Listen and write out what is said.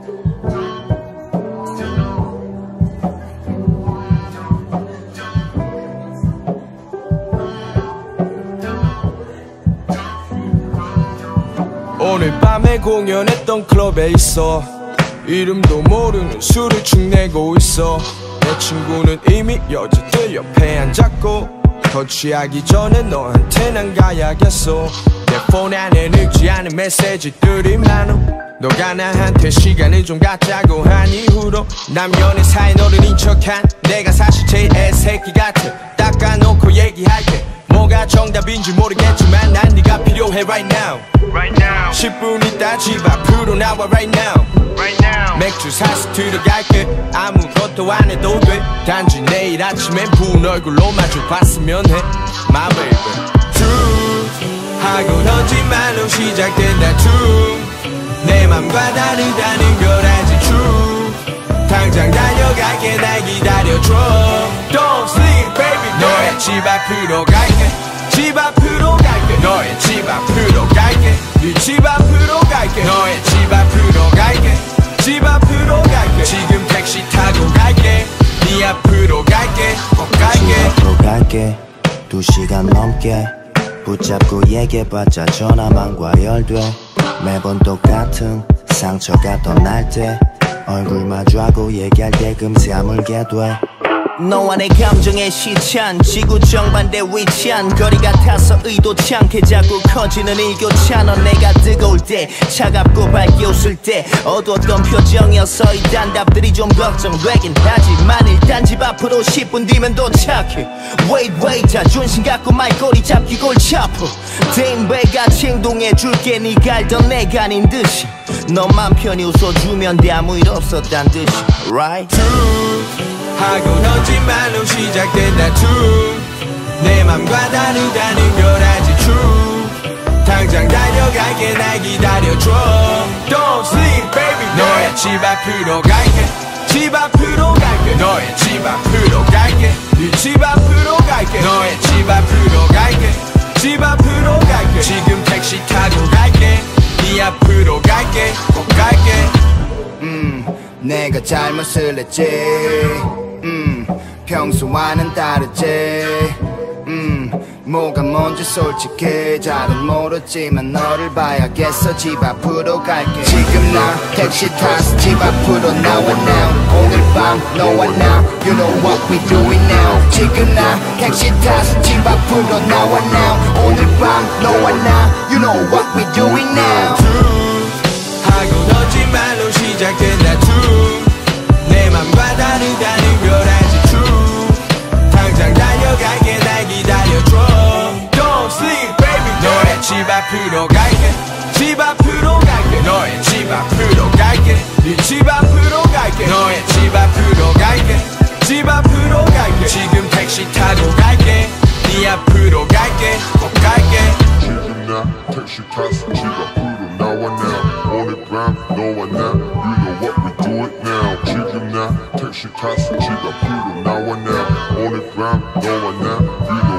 오늘 밤에 공연했던 클럽에 있어. 이름도 모르는 술을 축내고 있어. 내 친구는 이미 여자들 옆에 앉았고, 더 취하기 전에 너한테 난 가야겠어. 내 폰 안에 읽지 않은 메시지들이 많어. 너가 나한테 시간을 좀 갖자고 한 이후로 남녀의 사이 너를 인척한 내가 사실 제일 애새끼 같아. 닦아놓고 얘기할게. 뭐가 정답인지 모르겠지만 난 네가 필요해 right now. 10분 있다 집 앞으로 나와 right now. 맥주 사서 들어갈게. 아무것도 안 해도 돼. 단지 내일 아침엔 부은 얼굴로 마주봤으면 해 my baby. 하고 던진 말로 시작된 다툼. 내 맘과 다르다는 걸 알지 true. 당장 달려갈게 날 기다려줘. Don't sleep baby girl. 너의 집 앞으로 갈게. 집 앞으로 갈게. 너의 집 앞으로 갈게. 네 집 앞으로 갈게. 너의 집 앞으로 갈게. 집 앞으로 갈게. 지금 택시 타고 갈게. 네 앞으로 갈게. 꼭 갈게. 집 앞으로 갈게. 2시간 넘게 붙잡고 얘기해봤자 전화만 과열돼. 매번 똑같은 상처가 떠날 때 얼굴 마주하고 얘기할 때 금세 아물게 돼. 너와 내 감정에 시찬 지구 정반대 위치한 거리 같아서 의도치 않게 자꾸 커지는 일교차. 넌 내가 뜨거울 때 차갑고 밝게 웃을 때 어두웠던 표정이어서 이 단답들이 좀 걱정되긴 하지만 일단 집 앞으로 10분 뒤면 도착해. Wait 자존심 갖고 말꼬리 잡기 골치 아파. 대인배같이 행동해줄게. 네가 알던 내가 아닌 듯이 너만 편히 웃어주면 돼. 아무 일 없었단 듯이 right? 하고 던진 말로 시작된 다툼. 내 맘과 다르다는 걸 알지 true. 당장 달려갈게 날 기다려줘. Don't sleep baby girl. 너의 집 앞으로 갈게. 집 앞으로 갈게. 너의 집 앞으로 갈게. 네 집 앞으로 갈게. 너의 집 앞으로 갈게. 집 앞으로 갈게. 지금 택시 타고 갈게. 네 앞으로 갈게. 꼭 갈게. 내가 잘못을 했지. 평소와는 다르지. 뭐가 뭔지 솔직히 잘은 모르지만 너를 봐야겠어. 집 앞으로 갈게. 지금 나 택시 타서 집 앞으로 나와 now. 오늘 밤 너와 나 You know what we doing now. 지금 나 택시 타서 집 앞으로 나와 now. 오늘 밤 너와 나 You know what we doing now. 하고 던진 말로 시작된 다툼. 내 맘과 다르다는 걸 알지 true. 당장 달려갈게 날 기다려줘. Don't sleep baby girl. 너의 집 앞으로 갈게. 집 앞으로 갈게. 너의 집 앞으로 갈게. 네 집 앞으로 갈게. 너의 집 앞으로 갈게. 집 앞으로 갈게. 지금 택시 타고 갈게. 네 앞으로 갈게. 꼭 갈게. 지금 나 택시 타서 집 앞으로 나와 now. 오늘 밤 너와 나 You know what we do it now. 지금 나 택시 타서 집 앞으로 나와 now. 오늘 밤 너와 나 You know